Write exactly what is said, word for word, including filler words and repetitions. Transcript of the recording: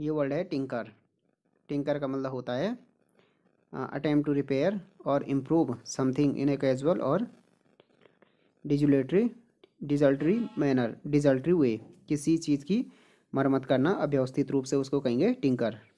ये वर्ड है tinker. Tinker का मतलब होता है अटेम्प्ट टू रिपेयर और improve something in a casual और डिजुलेटरी डिजल्टरी मैनर डिजल्टरी वे। किसी चीज़ की मरम्मत करना अव्यवस्थित रूप से उसको कहेंगे टिंकर।